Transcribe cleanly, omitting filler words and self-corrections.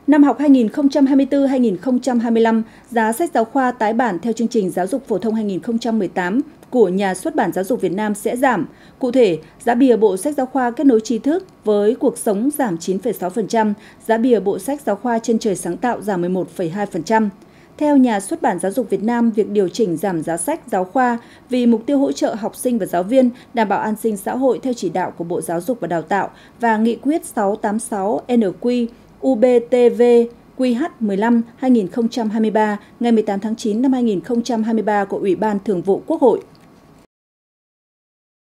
Năm học 2024-2025, giá sách giáo khoa tái bản theo chương trình giáo dục phổ thông 2018 của Nhà xuất bản Giáo dục Việt Nam sẽ giảm. Cụ thể, giá bìa bộ sách giáo khoa Kết nối tri thức với cuộc sống giảm 9,6%, giá bìa bộ sách giáo khoa Chân trời sáng tạo giảm 11,2%. Theo Nhà xuất bản Giáo dục Việt Nam, việc điều chỉnh giảm giá sách giáo khoa vì mục tiêu hỗ trợ học sinh và giáo viên, đảm bảo an sinh xã hội theo chỉ đạo của Bộ Giáo dục và Đào tạo và Nghị quyết 686 NQ UBTV QH15/2023 ngày 18 tháng 9 năm 2023 của Ủy ban Thường vụ Quốc hội.